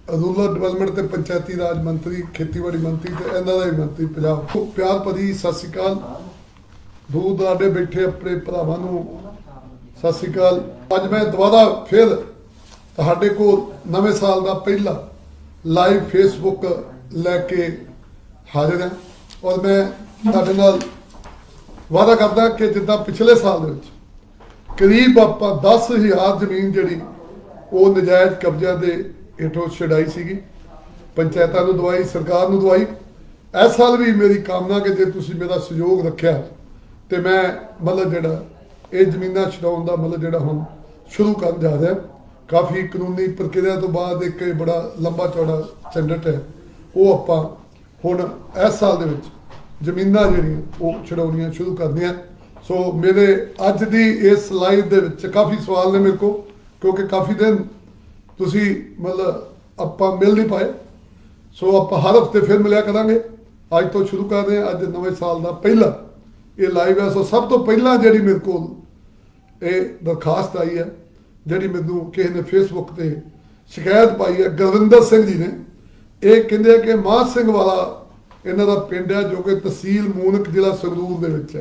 Rural development ते पंचायती राज मंत्री, खेतीबाड़ी मंत्री ते इन्हां दा ही मंत्री पंजाब। प्यार भरी सत श्री अकाल। दूर दराडे बैठे अपने भरावां नूं सत श्री अकाल। अज मैं दोबारा फिर तुहाडे कोल नवें साल का पहला लाइव फेसबुक लैके हाजिर हैं और मैं तुहाडे नाल वादा करदा कि जिद्दां पिछले साल दे विच करीब आपां 10,000 जमीन जिहड़ी वो नजायज़ कब्जा दे हेठों छड़ाई सीगी, पंचायतां नूं दवाई, सरकार नूं दवाई। इस साल भी मेरी कामना कि जे तुसीं मेरा सहयोग रखिया तो मैं मतलब जिहड़ा ये जमीनां छड़ाउण दा मतलब जिहड़ा हुण शुरू करन जा रहा। काफ़ी कानूनी प्रक्रिया तो बाद एक बड़ा लंबा चौड़ा झंडट है, वो आपां हुण इस साल दे विच जमीनां जिहड़ियां वो छड़ाउणियां शुरू करनियां। सो मेरे अज दी इस लाइव दे विच काफ़ी सवाल ने मेरे को, क्योंकि काफ़ी दिन तुसी मतलब आपां मिल नहीं पाए। सो आपां हर हफ्ते फिर मिलिया करांगे। अज तो शुरू कर रहे हैं, अज नवें साल का पहला ये लाइव है। सो सब तो पहला जिहड़ी मेरे को ये दरखास्त आई है, जिहड़ी मैनूं किसी ने फेसबुक ते शिकायत पाई है, गुरविंदर सिंह जी ने। ये कहंदे कि मां सिंह वाला इन्हां दा पिंड है जो कि तहसील मूनक जिला संगरूर दे विच है।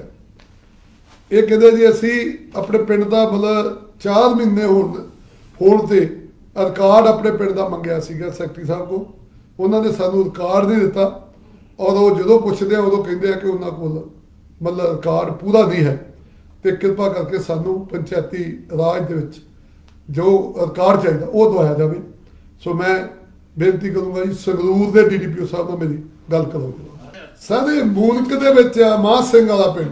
ये कहते जी असी अपने पिंड का मतलब 4 महीने होने रिकॉर्ड अपने पिंड का मंगया सीगा सैकटरी साहब को, उन्होंने सानू रिकॉर्ड नहीं दिता और वो जो पुछते हैं उदों कहते हैं कि उन्होंने को मतलब रिकॉर्ड पूरा नहीं है, तो कृपा करके सानू पंचायती राज दे विच जो रिकॉर्ड चाहिए वो दवाया जाए। सो मैं बेनती करूँगा जी संगरूर के DDPO साहब नाल मेरी गल करोगे। सारे मूनक दे विच आ मां सिंह वाला पिंड,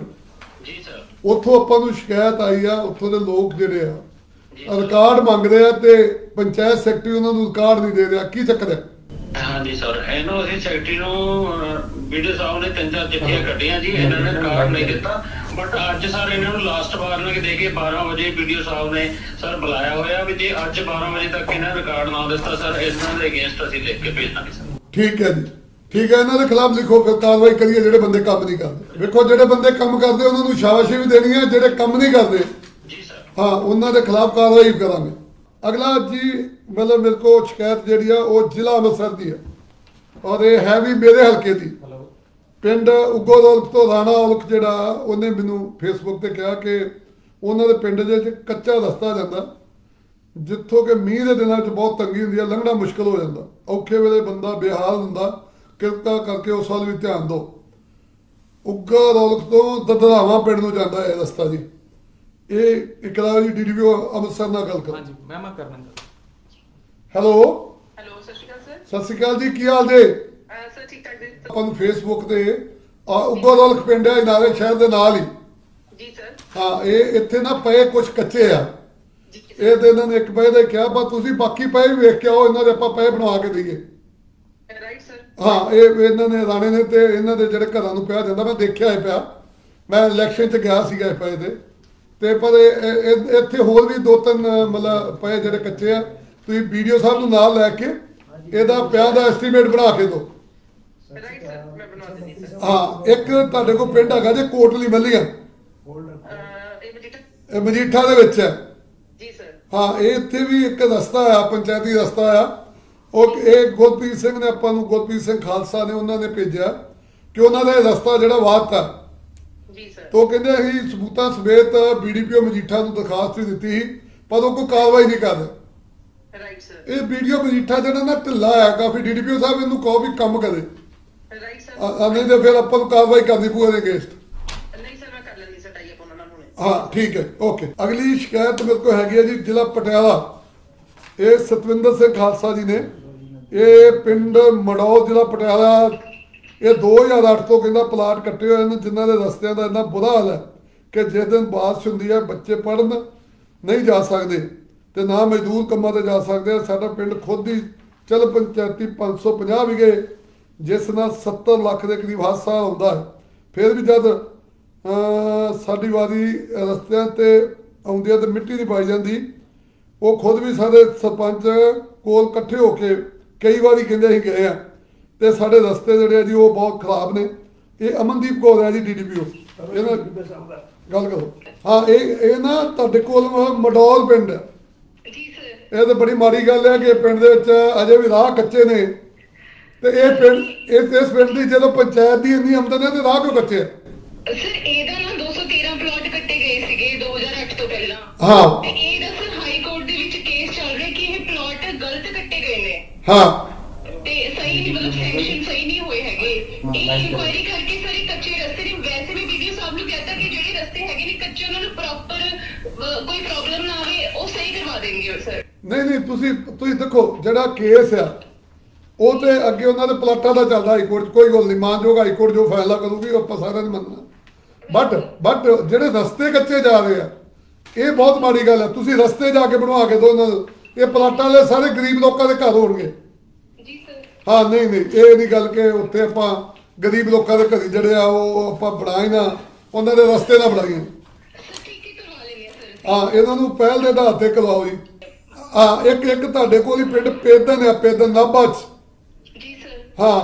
उत्थों आपां नूं शिकायत आई आ, उत्थों दे लोग जिहड़े आ रिकॉर्ड मंग रहे हैं ते पंचायत सैकटरी उन्हां नूं रिकॉर्ड नहीं दे रहा, की चक्कर है? हाँ जी सर, इन्हों असीं सैकटरी नूं वीडियो साहब ने 3-4 चिट्ठियां कट्टियां जी, इन्होंने रिकॉर्ड नहीं दिता। बट अज सर इन्हों लास्ट वार्निंग दे के 12 बजे वीडियो साहब ने सर बुलाया होया भी जे अज 12 बजे तक इन्हें रिकॉर्ड ना दिता सर इन्हां दे अगेंस्ट असीं लिख के भेज दांगे सर। ठीक है जी, ठीक है। इन्हों के खिलाफ लिखो, फिर कार्रवाई करिए। जिहड़े बंदे काम नहीं करते, देखो जिहड़े बंदे काम करते उन्होंने शाबाशी भी देनी है, जिहड़े काम नहीं करते हाँ उन्होंने खिलाफ कार्रवाई करांगे। अगला जी मतलब मेरे को शिकायत जी है वो जिला अमृतसर की है और ये है भी मेरे हल्के की। पिंड उगो औलख तो राणा औलख जिहड़ा उन्हें मैनू फेसबुक पर कहा कि उन्होंने पिंड दे कच्चा रस्ता जाता जिथों कि मीह के दिनों बहुत तंगी होंदी है, लंघना मुश्किल हो जाता, औखे वेले बंदा बेहाल हुंदा। कृपा करके उस वाल भी ध्यान दो। उगा औलख तो ददरावा पिंड नूं जांदा है रस्ता जी। ये इकरा जी DDPO अमृतसर नाल गल करो। हाँ जी, मैं करना। हेलो हेलो, सत श्री अकाल सर। सत श्री अकाल जी, की हाल जे? सर ठीक ठाक जी। अपन फेसबुक ते उगा औलख पिंड है नाले शहर दे नाल ही जी सर। हाँ ये इत्थे ना पए कुछ कच्चे आ, ये तो इन्होंने एक पए दे कहा पर तुसीं बाकी पए भी वेख के आओ, इन्हां दे आपां पए बनवा के दईए। Right sir. हाँ ये इन्होंने राणे ने ते इन्हां दे जिहड़े घरां नूं पिया जांदा, मैं देखिआ है पिया, मैं इलैक्शन च गया सीगा इस पए ते पर इत्थे होर भी 2-3 मतलब पए जिहड़े कच्चे आ, तुसीं BDO साहब नूं नाल लैके इहदा पिया दा एस्टीमेट बना के दो। राइट सर, मैं बनवा देनी सर। हाँ एक तुहाडे कोल पिंड हैगा जे कोटली मल्लीआं, ये मजीठा दे विच है जी सर। हाँ ये इत्थे भी एक रस्ता आ, पंचायती रस्ता आ। और एक गुरप्रीत सिंह ने आपां नूं, गुरप्रीत सिंह खालसा ने उन्होंने भेजा कि उन्होंने रस्ता जिहड़ा वाहता जी सर। तो कहते असीं सबूतां समेत BDPO मजीठा नूं दरखास्त भी दित्ती सी पर वो कोई कार्रवाई नहीं कर रहे। Right sir. ये BDO मजीठा जिहड़ा ना ढिल्ला है काफ़ी, DDPO साहब इनू कहो भी काम करे, राइट सर। नहीं तो फिर आपां नूं कार्रवाई करनी पਊ ਇਹਦੇ अगेंस्ट। नहीं सर, मैं कर लेंदी सर टाई अप उन्हां नाल हुणे। हाँ ठीक है, ओके। अगली शिकायत मेरे को हैगी है जी जिला पटियाला। ये सतविंदर सिंह खालसा जी ने, ये पिंड मड़ौल जिला पटियाला, ये 2008 तो कहना प्लाट कट्टे हुए हैं जिन्हों के रस्तियां का इन्ना बुरा हाल है कि जिस दिन बारिश होंदी है बच्चे पढ़न नहीं जा सकते तो ना मजदूर कामां ते जा सकते। साडा पिंड खुद ही चल पंचायती 550 विघे जिस नाल 70 लाख के करीब हर साल आउंदा है, फिर भी जब साडी वारी रस्तियां ते आउंदी है तो मिट्टी नहीं पाई जाती। वो खुद भी सारे सरपंच कोल कट्ठे होके कई बारी कहंदे असीं गए हैं तो साढ़े रस्ते जोड़े जी वो बहुत खराब ने। ये अमनदीप कौर है जी DDPO, गल करो। हाँ ये ना तुहाडे कोल मडौल पिंड है जी सर। ਇਹ ਤਾਂ ਬੜੀ ਮਾੜੀ ਗੱਲ ਹੈ ਕਿ ਪਿੰਡ ਦੇ ਵਿੱਚ ਅਜੇ ਵੀ ਰਾਹ ਕੱਚੇ ਨੇ ਤੇ ਇਹ ਪਿੰਡ ਇਸ ਪਿੰਡ ਦੀ ਜਦੋਂ ਪੰਚਾਇਤ ਦੀ ਇੰਨੀ ਆਮਦਨ ਹੈ ਤੇ ਰਾਹ ਕਿਉਂ ਕੱਚੇ ਆ? ਸਰ ਇਹਦਾ ਨਾ 213 ਪਲਾਟ ਕੱਟੇ ਗਏ ਸੀਗੇ 2008 ਤੋਂ ਪਹਿਲਾਂ। ਹਾਂ ਤੇ ਇਹਦਾ ਸਰ ਹਾਈ ਕੋਰਟ ਦੇ ਵਿੱਚ ਕੇਸ ਚੱਲ ਰਿਹਾ ਕਿ ਇਹ ਪਲਾਟ ਗਲਤ ਕੱਟੇ ਗਏ ਨੇ ਹਾਂ ਤੇ ਸਹੀ ਨਹੀਂ, ਮਤਲਬ ਸੈਂਕਸ਼ਨ ਸਹੀ ਨਹੀਂ ਹੋਏ ਹੈਗੇ। ਇਹ ਇਨਕੁਆਇਰੀ ਕਰਕੇ ਸਰ ਇਹ ਕੱਚੇ ਰਸਤੇ ਨੇ। ਵੈਸੇ ਵੀ ਵੀਡੀਓ ਸਾਹਿਬ ਨੂੰ ਕਹਿੰਦਾ ਕਿ ਜਿਹੜੇ ਰਸਤੇ ਹੈਗੇ ਨੇ ਕੱਚੇ ਉਹਨਾਂ ਨੂੰ ਪ੍ਰੋਪਰ ਕੋਈ ਪ੍ਰੋਬਲਮ ਨਾ ਆਵੇ ਉਹ ਸਹੀ ਕਰਵਾ ਦੇਣਗੇ ਸਰ। ਨਹੀਂ ਤੁਸੀਂ ਦੇਖੋ ਜਿਹੜਾ ਕੇਸ ਆ ਉਹ ਤੇ ਅੱਗੇ ਉਹਨਾਂ ਦੇ ਪਲਾਟਾਂ ਦਾ ਚੱਲਦਾ ਹਾਈ ਕੋਰਟ 'ਚ, ਕੋਈ ਗੱਲ ਨਹੀਂ, ਮਾਨਯੋਗ ਹਾਈ ਕੋਰਟ ਜੋ ਫੈਸਲਾ ਕਰੂਗੀ ਆਪਾਂ ਸਾਰਿਆਂ ਨੇ ਮੰਨਣਾ। ਬਟ ਜਿਹੜੇ ਰਸਤੇ ਕੱਚੇ ਜਾ ਰਹੇ ਆ ਇਹ ਬਹੁਤ ਮਾੜੀ ਗੱਲ ਹੈ। ਤੁਸੀਂ ਰਸਤੇ ਜਾ ਕੇ ਬਣਵਾ ਕੇ ਦਿਓ ਉਹਨਾਂ ਨੂੰ, ਇਹ ਪਲਾਟਾਂ ਵਾਲੇ ਸਾਰੇ ਗਰੀਬ ਲੋਕਾਂ ਦੇ ਘਰ ਹੋਣਗੇ। ਜੀ ਸਰ। ਹਾਂ ਨਹੀਂ ਇਹ ਨਹੀਂ ਗੱਲ ਕਿ ਉੱਥੇ ਆਪਾਂ ਗਰੀਬ ਲੋਕਾਂ ਦੇ ਘਰ ਜਿਹੜੇ ਆ ਉਹ ਆਪਾਂ ਬਣਾ ਹੀ ਨਾ, ਉਹਨਾਂ ਦੇ ਰਸਤੇ ਨਾ ਬਣਾਈਏ। ਠੀਕ ਹੀ ਕਰਵਾ ਲੈਣੇ ਸਰ। ਹਾਂ ਇਹਨਾਂ ਨੂੰ ਪਹਿਲ ਦੇ ਆਧਾਰ ਤੇ ਕਰਵਾਓ ਜੀ। ਹਾਂ ਇੱਕ ਤੁਹਾਡੇ ਕੋਲ ਹੀ ਪਿੰਡ ਪੇਦਨ ਆ, ਪੇਦਨ ਨਾਭਾ 'ਚ। ਜੀ ਸਰ। ਹਾਂ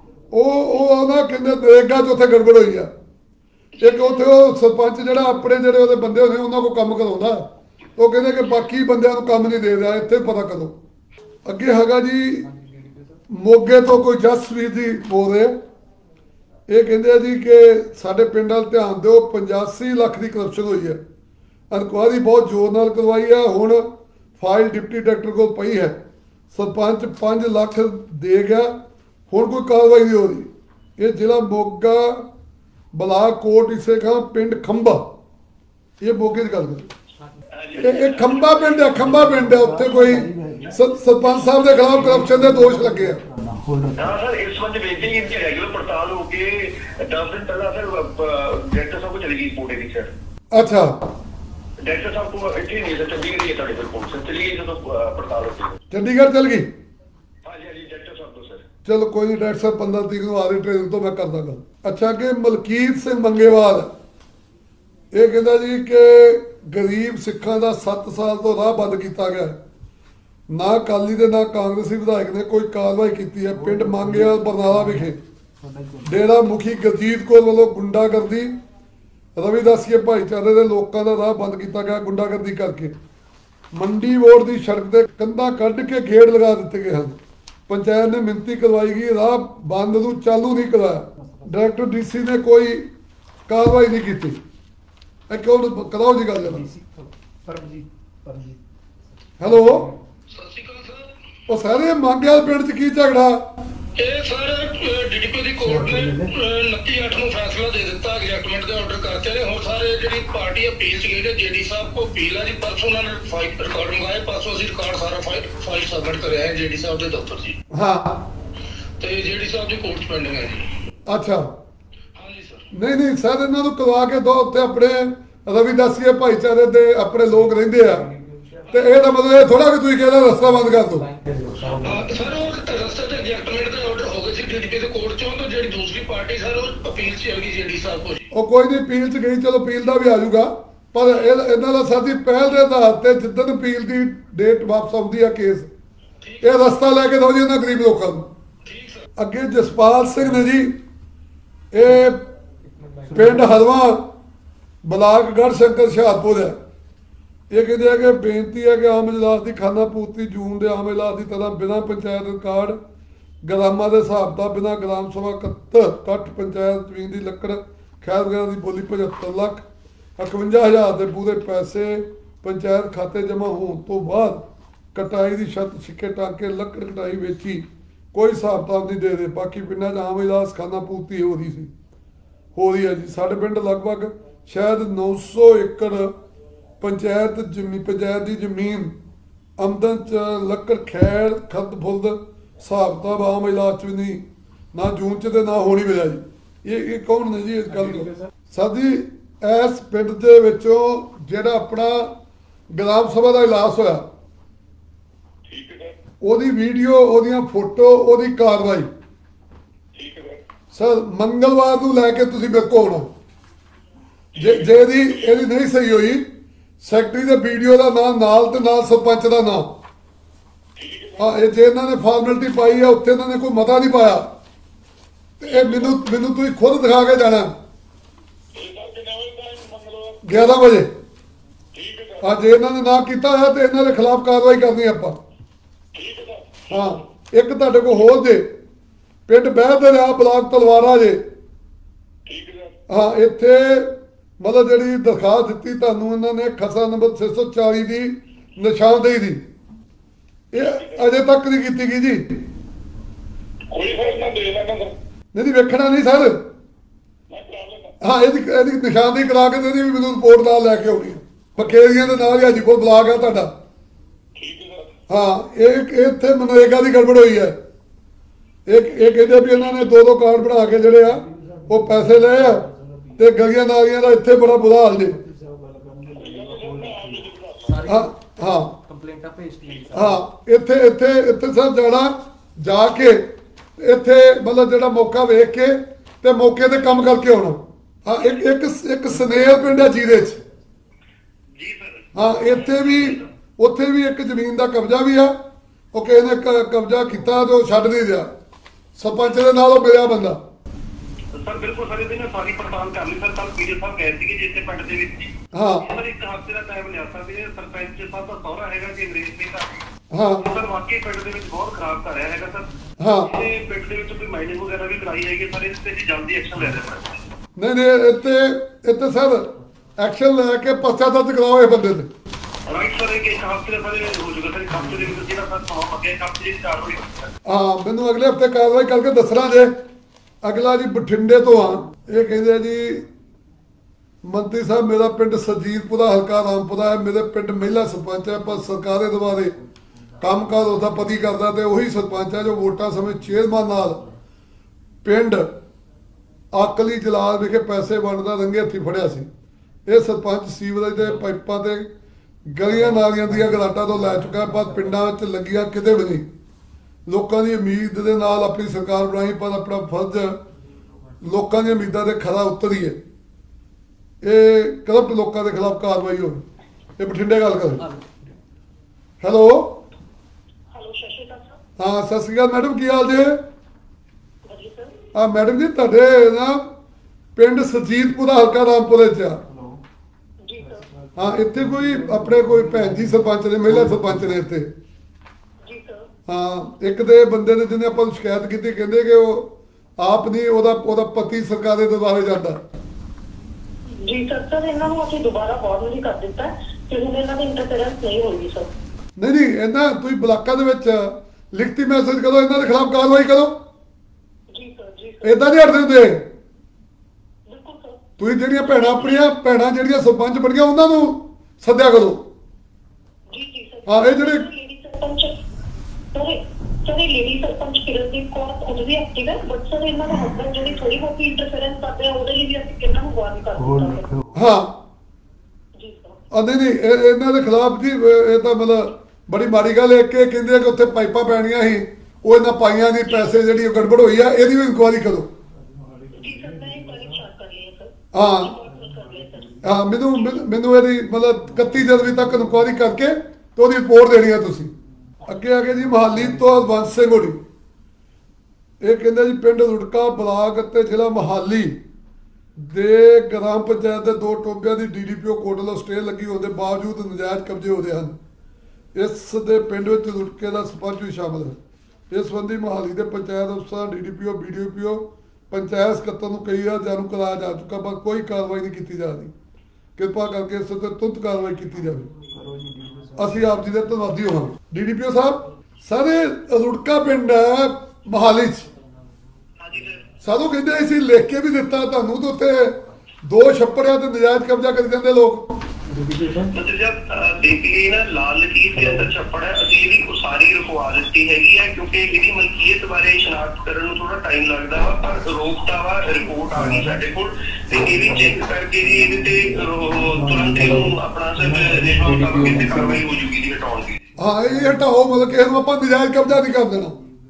ਉਹ ਨਾ ਕਹਿੰਦੇ ਨਰੇਗਾ 'ਚ ਉੱਥੇ ਗੜਬੜ ਹੋਈ ਆ। ਇੱਕ ਉੱਥੇ ਉਹ ਸਰਪੰਚ ਜਿਹੜਾ ਆਪਣੇ ਜਿਹੜੇ ਉਹਦੇ ਬੰਦੇ ਹੁੰਦੇ ਉਹਨਾਂ ਕੋਲ ਕੰਮ ਕਰਾਉਂਦਾ, ਉਹ ਕਹਿੰਦੇ ਕਿ ਬਾਕੀ ਬੰਦਿਆਂ ਨੂੰ ਕੰਮ ਨਹੀਂ ਦੇ ਰਿਹਾ, ਇੱਥੇ ਪਤਾ ਕਰੋ। ਅੱਗੇ ਹੈਗਾ ਜੀ ਮੋਗੇ ਤੋਂ ਕੋਈ ਜਸਵੀਰ ਜੀ ਬੋਲ ਰਹੇ, ਇਹ ਕਹਿੰਦੇ ਆ ਜੀ ਕਿ ਸਾਡੇ ਪਿੰਡ ਵੱਲ ਧਿਆਨ ਦਿਓ, 85 ਲੱਖ ਦੀ ਕਰਪਸ਼ਨ ਹੋਈ ਹੈ। ਇਨਕੁਆਇਰੀ ਬਹੁਤ ਜ਼ੋਰ ਨਾਲ ਕਰਵਾਈ ਆ, ਹੁਣ ਫਾਈਲ ਡਿਪਟੀ ਡਾਇਰੈਕਟਰ ਕੋਲ ਪਈ ਹੈ। ਸਰਪੰਚ 5 ਲੱਖ ਦੇ ਗਿਆ, ਹੁਣ ਕੋਈ ਕਾਰਵਾਈ ਨਹੀਂ ਹੋ ਰਹੀ। ਇਹ ਜ਼ਿਲ੍ਹਾ ਮੋਗਾ ਬਲਾਕ ਕੋਟ ਇਸੇ ਖਾਂ ਪਿੰਡ ਖੰਭਾ, ਇਹ ਮੋਗੇ ਦੀ ਗੱਲ ਕਰੀ। ਇਹ ਖੰਭਾ ਪਿੰਡ ਹੈ, ਉੱਥੇ ਕੋਈ ਸਰਪੰਚ ਸਾਹਿਬ ਦੇ ਖਿਲਾਫ ਕਰਪਸ਼ਨ ਦੇ ਦੋਸ਼ ਲੱਗੇ ਆ। हाँ सर, इस वक्त बेनती इनकी रेगुलर पड़ताल होके 10 दिन पहला सर डायरेक्टर साहब को चली गई रिपोर्ट है सर। अच्छा डायरेक्टर साहब को इतनी नहीं सर, चंडीगढ़ ही है रिपोर्ट सर, चली गई तो पड़ताल होती है। चंडीगढ़ चल गई? हाँ जी डायरेक्टर साहब को सर। चलो कोई नहीं, डायरेक्टर साहब 15 तरीक को आ रही ट्रेनिंग तो मैं करदा गल। अच्छा कि ਮਲਕੀਤ ਸਿੰਘ ਮੰਗੇਵਾਲ ਇਹ ਕਹਿੰਦਾ ਜੀ ਕਿ ਗਰੀਬ ਸਿੱਖਾਂ ਦਾ 7 ਸਾਲ ਤੋਂ ਰਾਹ ਬੰਦ ਕੀਤਾ ਗਿਆ, ਨਾ ਅਕਾਲੀ ਦੇ ਨਾ ਕਾਂਗਰਸੀ ਵਿਧਾਇਕ ਨੇ ਕੋਈ ਕਾਰਵਾਈ ਕੀਤੀ ਹੈ। ਪਿੰਡ ਮੰਗੇਵਾਲ ਬਰਨਾਲਾ ਵਿਖੇ ਡੇਰਾ ਮੁਖੀ ਗੁਰਜੀਤ ਕੌਰ ਵੱਲੋਂ ਗੁੰਡਾਗਰਦੀ, ਰਵਿਦਾਸੀਏ ਭਾਈਚਾਰੇ ਦੇ ਲੋਕਾਂ ਦਾ ਰਾਹ ਬੰਦ ਕੀਤਾ ਗਿਆ ਗੁੰਡਾਗਰਦੀ ਕਰਕੇ। ਮੰਡੀ ਬੋਰਡ ਦੀ ਸੜਕ ਤੇ ਕੰਧਾਂ ਕੱਢ ਕੇ ਗੇਟ ਲਗਾ ਦਿੱਤੇ ਗਏ ਹਨ। ਪੰਚਾਇਤ ਨੇ ਮਿਹਨਤੀ ਕਰਵਾਈ ਗਈ, ਰਾਹ ਬੰਦ ਨੂੰ ਚਾਲੂ ਨਹੀਂ ਕਰਾਇਆ। ਡਾਇਰੈਕਟਰ ਡੀਸੀ ਨੇ ਕੋਈ ਕਾਰਵਾਈ ਨਹੀਂ ਕੀਤੀ। ਇਹ ਕਿਉਂ ਕਰਾਓ ਜੀ ਗੱਲ ਹੈਲੋ ਸਤਿ ਸ਼੍ਰੀ ਅਕਾਲ ਸਰ। ਉਹ ਸਾਰੇ ਮੰਗਿਆ ਪਿੰਡ 'ਚ ਕੀ ਝਗੜਾ? ਇਹ ਸਰ ਡੀਡੀਪੀ ਦੀ ਕੋਰਟ ਨੇ 29/8 ਨੂੰ ਫੈਸਲਾ ਦੇ ਦਿੱਤਾ, ਐਗਜ਼ੈਕਟਮੈਂਟ ਦੇ ਆਰਡਰ ਕਰਤੇ ਨੇ। ਹੁਣ ਸਾਰੇ ਜਿਹੜੀ ਪਾਰਟੀ ਅਪੀਲ ਚ ਗਈ ਨੇ, ਜੇਡੀ ਸਾਹਿਬ ਕੋ ਅਪੀਲ ਹੈ ਜੀ। ਪਰਸੋਂ ਉਹਨਾਂ ਨੇ ਫਾਈਲ ਰਿਕਾਰਡ ਮੰਗਾਏ, ਪਰਸੋਂ ਅਸੀਂ ਰਿਕਾਰਡ ਸਾਰਾ ਫਾਈਲ ਸਬਮਿਟ ਕਰਿਆ ਹੈ ਜੇਡੀ ਸਾਹਿਬ ਦੇ ਦਫ਼ਤਰ ਜੀ। ਹਾਂ ਤੇ ਜੇਡੀ ਸਾਹਿਬ ਦੀ ਕੋਰਟ ਚ ਪੈਂਡਿੰਗ ਹੈ ਜੀ। ਅੱਛਾ ਹਾਂਜੀ ਸਰ। ਨਹੀਂ ਸਰ ਇਹਨਾਂ ਨੂੰ ਕਰਵਾ ਕੇ ਦੋ, ਉੱਥੇ ਆਪਣੇ ਰਵਿਦਾਸੀਏ ਭਾਈਚਾਰੇ ਦੇ ਆਪਣੇ ਲੋਕ ਰਹਿੰਦੇ ਆ, ਤੇ ਇਹਦਾ ਮਤਲਬ ਇਹ ਥੋੜਾ ਕਿ ਤੁਸੀਂ ਕਹਿੰਦਾ ਰਸਤਾ ਬੰਦ ਕਰ ਦੋ। ਸਰ ਉਹ ਰਸਤੇ ਤੇ ਐਗਜ਼ੈਕਟਮੈਂਟ ਦੇ ਆਰਡਰ ਹੋ ਗਏ ਸੀ ਡੀਡੀਪੀ ਦੇ ਕੋਰਟ ਚੋਂ, ਤਾਂ ਜਿਹੜੀ ਦੂਸਰੀ ਪਾਰਟੀ ਸਰ ਉਹ ਅਪੀਲ ਚ ਆ ਗਈ ਜੇਡੀ ਸਾਹਿਬ ਕੋ ਜੀ। ਉਹ ਕੋਈ ਨਹੀਂ, ਅਪੀਲ 'ਚ ਗਈ, ਚਲੋ ਅਪੀਲ ਦਾ ਵੀ ਆ ਜਾਊਗਾ, ਪਰ ਇਹਨਾਂ ਦਾ ਸਾਡੀ ਪਹਿਲ ਦੇ ਆਧਾਰ ਤੇ ਜਿੱਦਣ ਅਪੀਲ ਦੀ ਡੇਟ ਵਾਪਸ ਆਉਂਦੀ ਆ ਕੇਸ, ਇਹ ਰਸਤਾ ਲੈ ਕੇ ਦਿਓ ਜੀ ਇਹਨਾਂ ਗਰੀਬ ਲੋਕਾਂ ਨੂੰ। ਅੱਗੇ ਜਸਪਾਲ ਸਿੰਘ ਨੇ ਜੀ, ਇਹ ਪਿੰਡ ਹਲਵਾ ਬਲਾਕ ਗੜ੍ਹ ਸ਼ੰਕਰ ਹੁਸ਼ਿਆਰਪੁਰ ਹੈ। ਇਹ ਕਹਿੰਦੇ ਆ ਕਿ ਬੇਨਤੀ ਹੈ ਕਿ ਆਮ ਇਜਲਾਸ ਦੀ ਖਾਨਾ ਪੂਰਤੀ ਜੂਨ ਦੇ ਆਮ ਇਜਲਾਸ ਦੀ ਤਰ੍ਹਾਂ ਬਿਨਾਂ ਪੰਚਾਇਤ ਰਿਕਾਰਡ ਗ੍ਰਾਮਾਂ ਦੇ ਹਿਸਾਬ ਦਾ, ਬਿਨਾਂ ਗ੍ਰਾਮ ਸਭਾ ਇਕੱਠ ਪੰਚਾਇਤ ਜ਼ਮੀਨ ਦੀ ਲੱਕੜ ਖੈਰ ਵਗੈਰਾ ਦੀ ਬੋਲੀ 75 ਲੱਖ 51,000 ਦੇ ਪੂਰੇ ਪੈਸੇ ਪੰਚਾਇਤ ਖਾਤੇ ਜਮ੍ਹਾਂ ਹੋਣ ਤੋਂ ਬਾਅਦ ਕਟਾਈ ਦੀ ਛੱਤ ਛਿੱਕੇ ਟਾਂਕੇ ਲੱਕੜ ਕਟਾਈ ਵੇਚੀ, ਕੋਈ ਹਿਸਾਬ ਕਿਤਾਬ ਨਹੀਂ ਦੇ ਰਹੇ। ਬਾਕੀ ਪਿੰਡਾਂ 'ਚ ਆਮ ਇਜਲਾਸ ਖਾਨਾ ਪੂਰਤੀ ਹੋ ਰਹੀ ਹੈ ਜੀ। ਸਾਡੇ ਪਿੰਡ ਲਗਭਗ ਸ਼ਾਇਦ 900 ਏਕੜ ਪੰਚਾਇਤ ਦੀ ਜ਼ਮੀਨ ਆਮਦਨ 'ਚ ਲੱਕੜ ਖੈਰ ਖੱਤ ਫੁੱਲ ਹਿਸਾਬ ਕਿਤਾਬ ਆਮ ਇਜਲਾਸ 'ਚ ਵੀ ਨਹੀਂ, ਨਾ ਜੂਨ 'ਚ ਤੇ ਨਾ ਹੋਣੀ ਮਿਲਿਆ ਜੀ। ਇਹ ਕੌਣ ਨੇ ਜੀ ਇਸ ਗੱਲ ਨੂੰ? ਸਾਡੀ ਇਸ ਪਿੰਡ ਦੇ ਵਿੱਚੋਂ ਜਿਹੜਾ ਆਪਣਾ ਗ੍ਰਾਮ ਸਭਾ ਦਾ ਇਜਲਾਸ ਹੋਇਆ, ਉਹਦੀ ਵੀਡੀਓ, ਉਹਦੀਆਂ ਫੋਟੋ, ਉਹਦੀ ਕਾਰਵਾਈ ਸਰ ਮੰਗਲਵਾਰ ਨੂੰ ਲੈ ਕੇ ਤੁਸੀਂ ਮੇਰੇ ਕੋਲ ਆਉਣਾ। ਜੇ ਇਹਦੀ ਨਹੀਂ ਸਹੀ ਹੋਈ, ਸੈਕਟਰੀ ਦੇ ਵੀਡੀਓ ਦਾ ਨਾਮ ਨਾਲ ਤੇ ਨਾਲ ਸਰਪੰਚ ਦਾ ਨਾਮ। ਹਾਂ ਇਹ ਜੇ ਇਹਨਾਂ ਨੇ ਫਾਰਮੈਲਿਟੀ ਪਾਈ ਆ, ਉੱਥੇ ਇਹਨਾਂ ਨੇ ਕੋਈ ਮਤਾ ਨਹੀਂ ਪਾਇਆ, ਤੇ ਇਹ ਮੈਨੂੰ ਤੁਸੀਂ ਖੁਦ ਦਿਖਾ ਕੇ ਜਾਣਾ 11 ਵਜੇ। ਜੇ ਇਹਨਾਂ ਨੇ ਨਾ ਕੀਤਾ ਹੈ ਤੇ ਇਹਨਾਂ ਦੇ ਖਿਲਾਫ ਕਾਰਵਾਈ ਕਰਨੀ ਆਪਾਂ। ਹਾਂ, ਇੱਕ ਤੁਹਾਡੇ ਕੋਲ ਹੋਰ ਜੇ ਪਿੰਡ ਬਹਿ ਦਰਿਆ ਬਲਾਕ ਤਲਵਾਰਾ ਜੇ। ਹਾਂ, ਇੱਥੇ ਮਤਲਬ ਜਿਹੜੀ ਦਰਖਾਸਤ ਦਿੱਤੀ ਤੁਹਾਨੂੰ ਇਹਨਾਂ ਨੇ ਖਸਰਾ ਨੰਬਰ 640 ਦੀ ਨਿਸ਼ਾਨਦੇਹੀ ਦੀ, ਇਹ ਅਜੇ ਤੱਕ ਨਹੀਂ ਕੀਤੀ ਗਈ ਜੀ। ਨਹੀਂ ਵੇਖਣਾ ਨਹੀਂ ਸਰ। ਹਾਂ, ਇਹਦੀ ਨਿਸ਼ਾਨਦੇਹੀ ਕਰਾ ਕੇ ਇਹਦੀ ਵੀ ਮੈਨੂੰ ਰਿਪੋਰਟ ਨਾਲ ਲੈ ਕੇ ਆਉਣੀ। ਬਖੇਰੀਆਂ ਦੇ ਨਾਲ ਹੀ ਹਾਜੀਪੁਰ ਬਲਾਕ ਹੈ ਤੁਹਾਡਾ। ਹਾਂ, ਇਹ ਇੱਥੇ ਮਨਰੇਗਾ ਦੀ ਗੜਬੜ ਹੋਈ ਹੈ। ਇਹ ਕਹਿੰਦੇ ਵੀ ਇਹਨਾਂ ਨੇ 2-2 ਕਾਰਡ ਬਣਾ ਕੇ ਜਿਹੜੇ ਆ ਉਹ ਪੈਸੇ ਲਏ ਆ ਤੇ ਗਲੀਆਂ ਨਾਲੀਆਂ ਦਾ ਇੱਥੇ ਬੜਾ ਬੁਰਾ ਹਾਲ ਜੇ। ਹਾਂ ਕੰਪਲੇਂਟਾਂ ਭੇਜਤੀਆਂ। ਹਾਂ, ਇੱਥੇ ਸਰ ਜਾਣਾ ਜਾ ਕੇ ਇੱਥੇ ਮਤਲਬ ਜਿਹੜਾ ਮੌਕਾ ਵੇਖ ਕੇ ਤੇ ਮੌਕੇ ਤੇ ਕੰਮ ਕਰਕੇ ਆਉਣਾ। ਹਾਂ, ਇੱਕ ਸਨੇਲ ਪਿੰਡ ਹੈ ਜਿਹਦੇ ਚ। ਹਾਂ, ਇੱਥੇ ਵੀ ਉੱਥੇ ਵੀ ਇੱਕ ਜ਼ਮੀਨ ਦਾ ਕਬਜ਼ਾ ਵੀ ਆ। ਉਹ ਕਿਸੇ ਨੇ ਕਬਜ਼ਾ ਕੀਤਾ ਤੇ ਉਹ ਛੱਡ ਨਹੀਂ ਰਿਹਾ। ਸਰਪੰਚ ਦੇ ਨਾਲ ਉਹ ਮਿਲਿਆ ਬੰਦਾ। ਸਰ ਬਿਲਕੁਲ ਸਰ, ਇਹਦੀ ਮੈਂ ਸਾਰੀ ਪੜਤਾਲ ਕਰ ਲਈ ਸਰ। ਕੱਲ ਪੀਡੀਓ ਸਾਹਿਬ ਕਹਿ ਸੀਗੇ ਜਿੱਥੇ ਪਿੰਡ ਦੇ ਵਿੱਚ ਹਾਂ ਸਰ ਇੱਕ ਹਫ਼ਤੇ ਦਾ ਟਾਈਮ ਲਿਆ ਸਕਦੇ ਆ। ਸਰਪੰਚ ਸਾਹਿਬ ਦਾ ਸਹੁਰਾ ਹੈਗਾ ਜੀ ਅੰਗਰੇਜ਼ ਸਿੰਘ ਦਾ। ਹਾਂ ਸਰ ਵਾਕਈ ਪਿੰਡ ਦੇ ਵਿੱਚ ਬਹੁਤ ਖਰਾਬ ਕਰ ਰਿਹਾ ਹੈਗਾ ਸਰ। ਹਾਂ, ਤੇ ਪਿੰਡ ਦੇ ਵਿੱਚ ਕੋਈ ਮਾਈਨਿੰਗ ਵਗੈਰਾ ਵੀ ਕਰਾਈ ਹੈਗੀ ਸਰ। ਇਸ ਤੇ ਜੀ ਜਲਦੀ ਐਕਸ਼ਨ ਲੈ ਰਹੇ ਸਰ। ਨਹੀਂ ਇੱਥੇ ਸਰ ਐਕਸ਼ਨ ਲੈ ਕੇ ਪਰਚਾ ਦਰਜ ਕਰਾਓ ਇਹ ਬੰਦੇ ਤੇ। ਰਾਈਟ ਸਰ, ਇੱਕ ਹਫ਼ਤੇ ਦਾ ਸਰ ਹੋ ਜੂਗਾ ਸਰ। ਇੱਕ ਹਫ਼ਤੇ ਦੇ ਵਿੱਚ ਜਿਹੜਾ ਸਰ ਸਮਾਂ ਮੰਗਿਆ, ਇੱਕ ਹਫ਼ਤੇ ਦੀ ਕਾਰਵਾਈ ਹੋਣੀ। ਹਾਂ, ਮੈਨੂੰ ਅਗਲੇ ਹਫਤੇ ਕਾਰਵਾਈ ਕਰਕੇ ਦੱਸਣਾ ਜੇ। ਅਗਲਾ ਜੀ ਬਠਿੰਡੇ ਤੋਂ ਆ। ਇਹ ਕਹਿੰਦੇ ਆ ਜੀ ਮੰਤਰੀ ਸਾਹਿਬ ਮੇਰਾ ਪਿੰਡ ਸਰਜੀਤਪੁਰਾ ਹਲਕਾ ਰਾਮਪੁਰਾ ਹੈ। ਮੇਰੇ ਪਿੰਡ ਮਹਿਲਾ ਸਰਪੰਚ ਹੈ ਪਰ ਸਰਕਾਰੇ ਦੁਆਰੇ ਕੰਮਕਾਰ ਉਹਦਾ ਪਤੀ ਕਰਦਾ ਤੇ ਉਹੀ ਸਰਪੰਚ ਹੈ ਜੋ ਵੋਟਾਂ ਸਮੇਂ ਚੇਅਰਮੈਨ ਨਾਲ ਪਿੰਡ ਆਕਲੀ ਜਲਾਲ ਵਿਖੇ ਪੈਸੇ ਵੰਡਦਾ ਰੰਗੇ ਹੱਥੀਂ ਫੜਿਆ ਸੀ। ਇਹ ਸਰਪੰਚ ਸੀਵਰੇਜ ਦੇ ਪਾਈਪਾਂ ਤੇ ਗਲੀਆਂ ਨਾਲੀਆਂ ਦੀਆਂ ਗਰਾਟਾਂ ਤੋਂ ਲੈ ਚੁੱਕਾ ਪਰ ਪਿੰਡਾਂ ਵਿੱਚ ਲੱਗੀਆਂ ਕਿਤੇ ਵੀ ਨਹੀਂ। ਲੋਕਾਂ ਦੀ ਉਮੀਦ ਦੇ ਨਾਲ ਆਪਣੀ ਸਰਕਾਰ ਬਣਾਈ ਪਰ ਆਪਣਾ ਫਰਜ਼ ਲੋਕਾਂ ਦੀਆਂ ਉਮੀਦਾਂ ਤੇ ਖਰਾ ਉਤਰੀ ਹੈ। ਇਹ ਕਰਪਟ ਲੋਕਾਂ ਦੇ ਖਿਲਾਫ ਕਾਰਵਾਈ ਹੋਵੇ। ਇਹ ਬਠਿੰਡੇ ਗੱਲ ਕਰ। ਹੈਲੋ ਸਤਿ ਸ਼੍ਰੀ ਅਕਾਲ ਸਰ। ਹਾਂ, ਸਤਿ ਸ਼੍ਰੀ ਅਕਾਲ ਮੈਡਮ, ਕੀ ਹਾਲ ਜੇ? ਵਧੀਆ ਸਰ। ਹਾਂ ਮੈਡਮ ਜੀ, ਤੁਹਾਡੇ ਨਾ ਪਿੰਡ ਸਰਜੀਤਪੁਰਾ ਹਲਕਾ ਰਾਮਪੁਰੇ ਚ ਆ। ਜੀ ਸਰ। ਹਾਂ, ਇੱਥੇ ਕੋਈ ਭੈਣ ਜੀ ਸਰਪੰਚ ਨੇ, ਮਹਿਲਾ ਸਰਪੰਚ ਨੇ ਇੱਥੇ। ਜੀ ਸਰ। ਹਾਂ, ਇੱਕ ਦੇ ਬੰਦੇ ਨੇ ਜਿਹਨੇ ਆਪਾਂ ਨੂੰ ਸ਼ਿਕਾਇਤ ਕੀਤੀ, ਕਹਿੰਦੇ ਕਿ ਉਹ ਆਪ ਨਹੀਂ, ਉਹਦਾ ਪਤੀ ਸਰਕਾਰੇ ਦੁਆਰੇ ਜਾਂਦਾ। ਜੀ ਸਰ ਇਹਨਾਂ ਨੂੰ ਅਸੀਂ ਦੁਬਾਰਾ ਫਾਰਮ ਵੀ ਕਰ ਦਿੱਤਾ ਕਿ ਹੁਣ ਇਹਨਾਂ ਦੀ ਇੰਟਰਫੇਰੈਂਸ ਨਹੀਂ ਹੋਏਗੀ ਸਰ। ਨਹੀਂ ਇਹਨਾਂ ਤੁਸੀਂ ਬਲਾਕਾਂ ਦੇ ਵਿੱਚ ਲਿਖਤੀ ਮੈਸੇਜ ਕਰੋ, ਇਹਨਾਂ ਦੇ ਖਿਲਾਫ ਕਾਰਵਾਈ ਕਰੋ। ਜੀ ਸਰ। ਏਦਾਂ ਨਹੀਂ ਹਟਦੇ ਹੁੰਦੇ। ਬਿਲਕੁਲ ਸਰ। ਤੁਸੀਂ ਜਿਹੜੀਆਂ ਆਪਣੀਆਂ ਭੈਣਾਂ ਜਿਹੜੀਆਂ ਸਰਪੰਚ ਬਣੀਆਂ ਉਹਨਾਂ ਨੂੰ ਸੱਦਿਆ ਕਰੋ। ਜੀ ਸਰ। ਹਾਂ, ਇਹ ਜਿਹੜੇ ਲੇਡੀ ਸਰਪੰਚ ਸਰ ਇਹ ਲੇਡੀ ਸਰਪੰਚ ਕਿਰਨਦੀਪ ਕੌਰ ਖੁਦ ਵੀ ਐਕਟਿਵ ਹੈ ਬਟ ਸਰ ਇਹਨਾਂ ਦੇ ਹਸਬੰਡ ਜਿਹੜੀ ਥੋੜੀ ਬਹੁਤੀ ਇੰਟਰਫੇਰੈਂਸ ਕਰਦੇ ਆ ਉਹਦੇ ਲਈ ਵੀ ਅਸੀਂ ਕਿੰਨਾ ਨੂੰ ਵਾਰਨ ਕਰ ਦਿੱਤਾ। ਹਾਂ ਜੀ ਸਰ। ਨਹੀਂ ਇਹਨਾਂ ਦੇ ਖਿਲਾਫ ਜੀ ਇਹ ਤਾਂ ਮਤਲਬ ਬੜੀ ਮਾੜੀ ਗੱਲ ਹੈ ਕਿ ਕਹਿੰਦੇ ਆ ਕਿ ਉੱਥੇ ਪਾਈਪਾਂ ਪੈਣੀਆਂ ਸੀ, ਉਹ ਇਹਨਾਂ ਪਾਈਆਂ ਨਹੀਂ, ਪੈਸੇ ਜਿਹੜੀ ਗੜਬੜ ਹੋਈ ਆ ਇਹਦੀ ਵੀ ਇਨਕੁਆਇਰੀ ਕਰੋ। ਜੀ ਸਰ, ਮੈਂ ਇਨਕੁਆਇਰੀ ਸਟਾਰਟ ਕਰ ਲਈ ਹੈ ਸਰ। ਹਾਂ ਹਾਂ, ਮੈਨੂੰ ਇਹਦੀ ਮਤਲਬ 31 ਜਨਵਰੀ ਤੱਕ ਇਨਕੁਆਇਰੀ ਕਰਕੇ ਤੇ ਉਹਦੀ ਰਿਪੋਰਟ ਦੇਣੀ ਆ ਤੁਸੀਂ। ਅੱਗੇ ਆ ਕੇ ਜੀ ਮੋਹਾਲੀ ਤੋਂ ਹਰਬੰਸ ਸਿੰਘ ਹੋਣੀ। ਇਹ ਕਹਿੰਦਾ ਜੀ ਪਿੰਡ ਰੁੜਕਾ ਬਲਾਕ ਅਤੇ ਜ਼ਿਲ੍ਹਾ ਮੋਹਾਲੀ ਦੇ ਗ੍ਰਾਮ ਪੰਚਾਇਤ ਦੇ 2 ਟੋਬਿਆਂ ਦੀ ਡੀਡੀਪੀਓ ਕੋਰਟ ਵੱਲੋਂ ਸਟੇ ਲੱਗੀ ਹੋਣ ਦੇ ਬਾਵਜੂਦ ਨਜਾਇਜ਼ ਕਬਜ਼ੇ ਹੋ ਰਹੇ ਹਨ। ਇਸ ਦੇ ਪਿੰਡ ਵਿੱਚ ਰੁੜਕੇ ਦਾ ਸਰਪੰਚ ਵੀ ਸ਼ਾਮਲ ਹੈ। ਇਸ ਸੰਬੰਧੀ ਮੋਹਾਲੀ ਦੇ ਪੰਚਾਇਤ ਅਫਸਰ, ਡੀਡੀਪੀਓ, ਬੀਡੀਪੀਓ, ਪੰਚਾਇਤ ਸਕੱਤਰ ਨੂੰ ਕਈ ਵਾਰ ਜਾਣੂ ਕਰਾਇਆ ਜਾ ਚੁੱਕਾ ਪਰ ਕੋਈ ਕਾਰਵਾਈ ਨਹੀਂ ਕੀਤੀ ਜਾ ਰਹੀ। ਕਿਰਪਾ ਕਰਕੇ ਇਸ ਤੇ ਤੁਰੰਤ ਕਾਰਵਾਈ ਕੀਤੀ ਜਾਵੇ। ਅਸੀਂ ਆਪ ਜੀ ਦੇ ਧੰਨਵਾਦੀ ਹੋਵਾਂਗੇ। ਡੀਡੀਪੀਓ ਸਾਹਿਬ, ਸਾਰੇ ਰੁੜਕਾ ਪਿੰਡ ਹੈ ਮੋਹਾਲੀ 'ਚ। ਸਾਨੂੰ ਕਹਿੰਦੇ ਅਸੀਂ ਲਿਖ ਕੇ ਵੀ ਦਿੱਤਾ ਤੁਹਾਨੂੰ ਤੇ ਉੱਥੇ 2 ਛੱਪੜਿਆਂ ਤੇ ਨਜਾਇਜ਼ ਕਬਜ਼ਾ ਕਰੀ ਜਾਂਦੇ ਲੋਕ। ਮਤਲਬ ਜਦ ਦੇਖੀਏ ਨਾ ਲਾਲ ਲਕੀਰ ਦੇ ਅੰਦਰ ਛੱਪੜ ਹੈ, ਅਸੀਂ ਇਹਦੀ ਉਸਾਰੀ ਰਖਵਾ ਦਿੱਤੀ ਹੈਗੀ ਹੈ ਕਿਉਂਕਿ ਇਹਦੀ ਮਲਕੀਅਤ ਬਾਰੇ ਸ਼ਨਾਖਤ ਕਰਨ ਨੂੰ ਥੋੜਾ ਟਾਈਮ ਲੱਗਦਾ ਵਾ ਪਰ ਰੋਕਤਾ ਵਾ ਰਿਪੋਰਟ ਆ ਗਈ ਸਾਡੇ ਕੋਲ ਤੇ ਇਹ ਵੀ ਚੈੱਕ ਕਰਕੇ ਜੀ ਇਹਦੇ ਤੇ ਤੁਰੰਤ ਇਹਨੂੰ ਆਪਣਾ ਰਿਪੋਰਟ ਕਰਕੇ ਤੇ ਕਾਰਵਾਈ ਹੋ ਜੂਗੀ ਜੀ ਹਟਾਉਣ ਦੀ। ਹਾਂ, ਇਹ ਹਟਾਓ, ਮਤਲਬ ਕਿ ਇਹਨੂੰ ਆਪਾਂ ਨਜਾਇਜ਼ ਕਬਜ਼ਾ ਨਹੀਂ ਕਰ ਦੇਣਾ।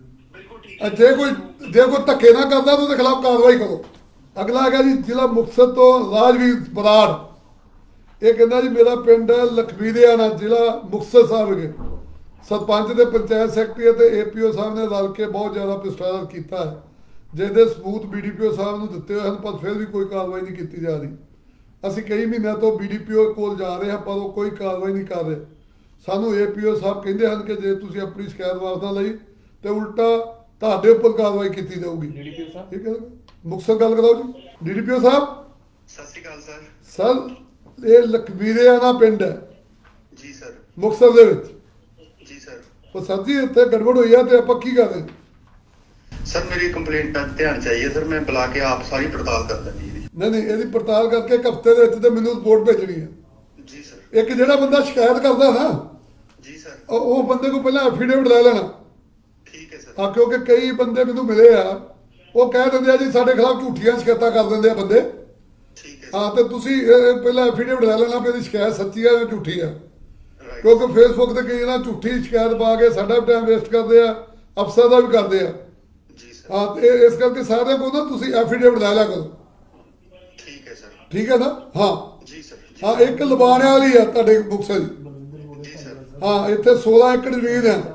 ਜੇ ਕੋਈ ਧੱਕੇ ਨਾ ਕਰਦਾ ਤਾਂ ਉਹਦੇ ਖਿਲਾਫ ਕਾਰਵਾਈ ਕਰੋ। ਅਗਲਾ ਹੈਗਾ ਜੀ ਜ਼ਿਲ੍ਹਾ ਮੁਕਤਸਰ ਤੋਂ ਰਾਜਵੀਰ ਬਰਾੜ। ਇਹ ਕਹਿੰਦਾ ਜੀ ਮੇਰਾ ਪਿੰਡ ਲਖਵੀਰਿਆਣਾ, ਜ਼ਿਲ੍ਹਾ ਮੁਕਤਸਰ ਸਾਹਿਬ ਵਿਖੇ ਸਰਪੰਚ ਦੇ ਪੰਚਾਇਤ ਸੈਕਟਰੀ ਅਤੇ ਏਪੀਓ ਸਾਹਿਬ ਨੇ ਰਲ ਕੇ ਬਹੁਤ ਜ਼ਿਆਦਾ ਭ੍ਰਿਸ਼ਟਾਚਾਰ ਕੀਤਾ ਹੈ, ਜਿਹਦੇ ਸਬੂਤ ਬੀਡੀਪੀਓ ਸਾਹਿਬ ਨੂੰ ਦਿੱਤੇ ਹੋਏ ਹਨ ਪਰ ਫਿਰ ਵੀ ਕੋਈ ਕਾਰਵਾਈ ਨਹੀਂ ਕੀਤੀ ਜਾ ਰਹੀ। ਅਸੀਂ ਕਈ ਮਹੀਨਿਆਂ ਤੋਂ BDPO ਕੋਲ ਜਾ ਰਹੇ ਹਾਂ ਪਰ ਉਹ ਕੋਈ ਕਾਰਵਾਈ ਨਹੀਂ ਕਰ ਰਹੇ। ਸਾਨੂੰ APO ਸਾਹਿਬ ਕਹਿੰਦੇ ਹਨ ਕਿ ਜੇ ਤੁਸੀਂ ਆਪਣੀ ਸ਼ਿਕਾਇਤ ਵਾਪਸ ਨਾ ਲਈ ਤੇ ਉਲਟਾ ਤੁਹਾਡੇ ਉੱਪਰ ਕਾਰਵਾਈ ਕੀਤੀ ਜਾਊਗੀ। DDPO ਸਾਹਿਬ ਠੀਕ ਹੈ, ਮੁਕਤਸਰ ਗੱਲ ਕਰਾਓ ਜੀ। DDPO ਸਾਹਿਬ ਸਤਿ ਸ਼੍ਰੀ ਅਕਾਲ ਸਰ। ਸਰ ਇਹ ਲਖਵੀਰਿਆਣਾ ਪਿੰਡ ਹੈ ਜੀ ਸਰ। ਮੁਕਤਸਰ ਦੇ ਵਿੱਚ। ਜੀ ਸਰ। ਉਹ ਸਰ ਜੀ ਇੱਥੇ ਗੜਬੜ ਹੋਈ ਆ ਤੇ ਆਪਾਂ ਕੀ ਕਰਦੇ? ਸਰ ਮੇਰੀ ਕੰਪਲੇਂਟ ਦਾ ਧਿਆਨ ਚਾਹੀਏ ਸਰ, ਮੈਂ ਬੁਲਾ ਕੇ ਆਪ ਸਾਰੀ ਪੜਤਾਲ ਕਰ ਦਿੰਦੀ ਇਹਦੀ। ਨਹੀਂ ਇਹਦੀ ਪੜਤਾਲ ਕਰਕੇ ਇੱਕ ਹਫ਼ਤੇ ਦੇ ਵਿੱਚ ਤੇ ਮੈਨੂੰ ਰਿਪੋਰਟ ਭੇਜਣੀ ਹੈ। ਜੀ ਸਰ। ਇੱਕ ਜਿਹੜਾ ਬੰਦਾ ਸ਼ਿਕਾਇਤ ਕਰਦਾ ਨਾ ਜੀ ਸਰ। ਉਹ ਬੰਦੇ ਕੋਲ ਪਹਿਲਾਂ ਐਫੀਡੇਵਿਟ ਲੈ ਲੈਣਾ। ਠੀਕ ਹੈ ਸਰ। ਹਾਂ, ਕਿਉਂਕਿ ਕਈ ਬੰਦੇ ਮੈਨੂੰ ਮਿਲੇ ਆ ਉਹ ਕਹਿ ਦਿੰਦੇ ਆ ਜੀ ਸਾਡੇ ਖਿਲਾਫ ਝੂਠੀਆਂ ਸ਼ਿਕਾਇਤਾਂ ਕਰ ਦਿੰਦੇ ਆ ਬੰਦੇ। ਠੀਕ ਹੈ। ਹਾਂ, ਤੇ ਤੁਸੀਂ ਪਹਿਲਾਂ ਐਫੀਡੇਵਿਟ ਲੈ ਲੈਣਾ ਵੀ ਇਹਦੀ ਸ਼ਿਕਾਇਤ ਸੱਚੀ ਆ ਜਾਂ ਝੂਠੀ ਆ। Right. ਕਿਉਂਕਿ ਫੇਸਬੁੱਕ ਤੇ ਕਈ ਨਾ ਝੂਠੀ ਸ਼ਿਕਾਇਤ ਪਾ ਕੇ ਸਾਡਾ ਵੀ ਟਾਈਮ ਵੇਸਟ ਕਰਦੇ ਆ, ਅਫਸਰ ਦਾ ਵੀ ਕਰਦੇ ਆ। ਜੀ ਸਰ। ਹਾਂ, ਤੇ ਇਸ ਕਰਕੇ ਸਾਰਿਆਂ ਕੋਲ ਨਾ ਤੁਸੀਂ ਐਫੀਡੇਵਿਟ ਲੈ ਲਿਆ ਕਰੋ। ਠੀਕ ਹੈ ਸਰ। ਠੀਕ ਹੈ ਨਾ? ਹਾਂ ਜੀ ਸਰ। ਹਾਂ, ਇੱਕ ਲਵਾਣੇ ਵਾਲੀ ਆ ਤੁਹਾਡੇ ਮੁਕਤਸਰ ਦੀ। ਜੀ ਸਰ। ਹਾਂ, ਇੱਥੇ 16 ਏਕੜ ਜ਼ਮੀਨ ਹੈ।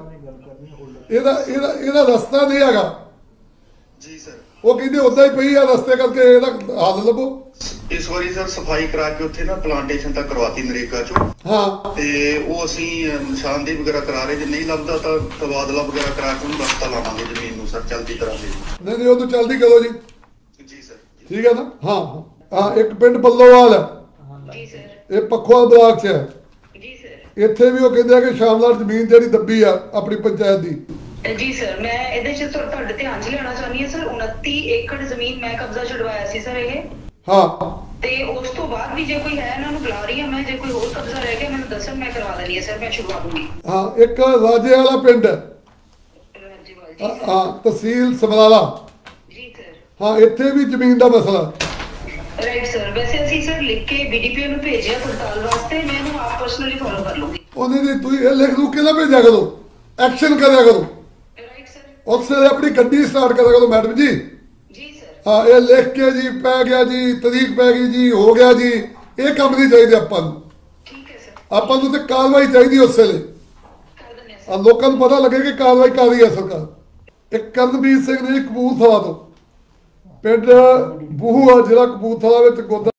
ਇਹਦਾ ਰਸਤਾ ਨਹੀਂ ਹੈਗਾ। ਜੀ ਸਰ। ਉਹ ਕਹਿੰਦੇ ਉਦਾਂ ਹੀ ਪਈ ਆ, ਰਸਤੇ ਕਰਕੇ ਇਹਦਾ ਹੱਲ ਲੱਭੋ। ਇਸ ਵਾਰੀ ਸਰ ਸਫਾਈ ਕਰਾ ਕੇ ਉੱਥੇ ਨਾ ਪਲਾਂਟੇਸ਼ਨ ਤੱਕ ਕਰਵਾਤੀ ਨਰੇਗਾ ਚੋਂ। ਹਾਂ, ਤੇ ਉਹ ਅਸੀਂ ਨਿਸ਼ਾਨਦੇਹੀ ਵਗੈਰਾ ਕਰਾ ਰਹੇ, ਜੇ ਨਹੀਂ ਲੱਭਦਾ ਤਾਂ ਤਬਾਦਲਾ ਵਗੈਰਾ ਕਰਾ ਕੇ ਉਹਨੂੰ ਰਸਤਾ ਲਾਵਾਂਗੇ ਜ਼ਮੀਨ ਨੂੰ ਸਰ, ਚਲਦੀ ਕਰਾਂਗੇ। ਨਹੀਂ ਉਹ ਤਾਂ ਚਲਦੀ ਕਰੋ ਜੀ। ਜੀ ਸਰ। ਠੀਕ ਹੈ ਨਾ? ਹਾਂ ਹਾਂ, ਇੱਕ ਪਿੰਡ ਬੱਲੋਵਾਲ ਹੈ, ਜੀ ਸਰ। ਇਹ ਪਖਵਾਲ ਬਲਾਕ 'ਚ ਹੈ। ਜੀ ਸਰ। ਇੱਥੇ ਵੀ ਉਹ ਕਹਿੰਦੇ ਆ ਕਿ ਸ਼ਾਮਲਾਟ ਜ਼ਮੀਨ ਜਿਹੜੀ ਦੱਬੀ ਆ ਆਪਣੀ ਪੰਚਾਇਤ ਦੀ। ਜੀ ਸਰ, ਮੈਂ ਇਹਦੇ 'ਚ ਤੁਹਾਡੇ ਧਿਆਨ 'ਚ ਲਿਆਉਣਾ ਚਾਹੁੰਦੀ ਹਾਂ ਸਰ, 29 ਏਕੜ ਜ਼ਮੀਨ ਮੈਂ ਕਬਜ਼ਾ ਛੁਡਵਾਇਆ ਸੀ ਸਰ ਇਹ। ਹਾਂ, ਤੇ ਉਸ ਤੋਂ ਬਾਅਦ ਵੀ ਜੇ ਕੋਈ ਹੈ ਇਹਨਾਂ ਨੂੰ ਬੁਲਾ ਰਹੀ ਹਾਂ ਮੈਂ, ਜੇ ਕੋਈ ਹੋਰ ਕਬਜ਼ਾ ਰਹਿ ਗਿਆ ਮੈਨੂੰ ਦੱਸਣ, ਮੈਂ ਕਰਵਾ ਦੇਣੀ ਹੈ ਸਰ, ਮੈਂ ਛੁਡਵਾ ਦੂੰਗੀ। ਹਾਂ, ਇੱਕ ਰਾਜੇ ਵਾਲਾ ਪਿੰਡ ਹੈ। ਰਾਜੇਵਾਲ ਜੀ ਹਾਂ, ਸਰ। ਹਾਂ, ਤਹਿਸੀਲ ਸਮਰਾਲਾ। ਜੀ ਸਰ। ਹਾਂ, ਇੱਥੇ ਵੀ ਜ਼ਮੀਨ ਦਾ ਮਸਲਾ। ਰਾਈਟ ਸਰ, ਵੈਸੇ ਅਸੀਂ ਸਰ ਲਿਖ ਕੇ BDPO ਨੂੰ ਭੇਜਿਆ ਪੜਤਾਲ ਵਾਸਤੇ, ਮੈਂ ਇਹਨੂੰ ਆਪ ਪਰਸਨਲੀ ਫੋਲੋ ਕਰ ਲੂੰਗੀ। ਉਹਨੇ ਦੀ ਤੁਸੀਂ ਇਹ ਲਿਖ ਲੂ ਕੇ ਨਾ ਭੇਜਿਆ ਕਰੋ, ਐਕਸ਼ਨ ਕਰਿਆ ਕਰੋ। Right sir. ਉਸੇ ਆਪਣੀ ਗੱਡੀ ਸਟਾਰਟ ਕਰਿਆ ਕਰੋ ਮੈਡਮ ਜੀ। ਜੀ ਸਰ। ਹਾਂ, ਇਹ ਲਿਖ ਕੇ ਜੀ ਪੈ ਗਿਆ ਜੀ, ਤਰੀਕ ਪੈ ਗਈ ਜੀ, ਹੋ ਗਿਆ ਜੀ, ਇਹ ਕੰਮ ਨਹੀਂ ਚਾਹੀਦੇ ਆਪਾਂ ਨੂੰ। ਠੀਕ ਹੈ ਸਰ। ਆਪਾਂ ਨੂੰ ਤੇ ਕਾਰਵਾਈ ਚਾਹੀਦੀ ਉਸੇ ਵੇਲੇ। ਕਰ ਦਿੰਦੇ ਹਾਂ ਆ ਸਰ। ਲੋਕਾਂ ਨੂੰ ਪਤਾ ਲੱਗੇ ਕਿ ਕਾਰਵਾਈ ਕਰ ਰਹੀ ਹੈ ਸਰਕਾਰ। ਇੱਕ ਕਰਨਵੀਰ ਸਿੰਘ ਨੇ ਕਪੂਰਥਲਾ ਤੋਂ, ਪਿੰਡ ਬੂਹੂ ਆ, ਜ਼ਿਲ੍ਹਾ ਕਪੂਰਥਲਾ ਵਿੱਚ ਗੋਦਾ